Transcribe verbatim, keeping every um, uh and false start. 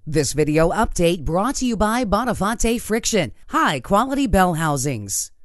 This video update brought to you by Bonafante Friction, high quality bell housings.